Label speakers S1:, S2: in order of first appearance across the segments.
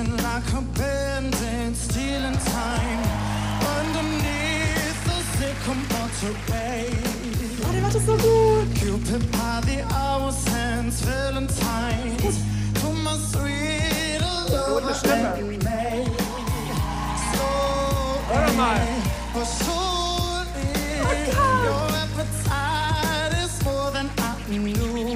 S1: dancing like a bending, stealing time underneath the sycamore tree.
S2: Oh, der macht das so gut.
S1: Cupid by the hours hands Valentine to my sweet love and May. But surely your appetite is more than I knew.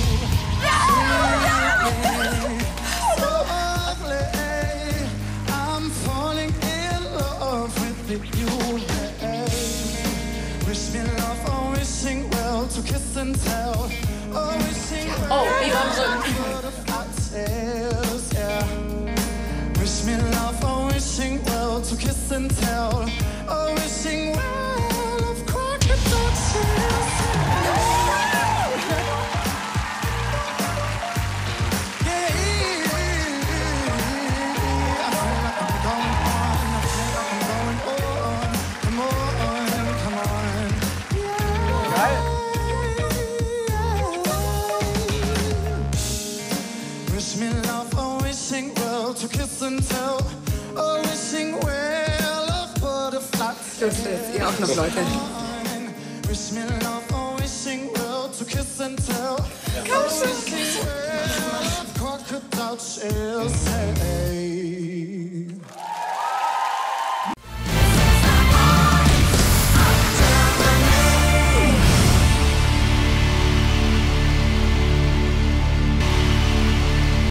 S1: I'm falling in love with you. Wish me love or wishing well to kiss and tell. Or wishing well wish me love or wishing well to kiss and tell. Or wishing well of crocodile tears.
S2: Das ist ihr auch noch, Leute.
S1: Komm schon.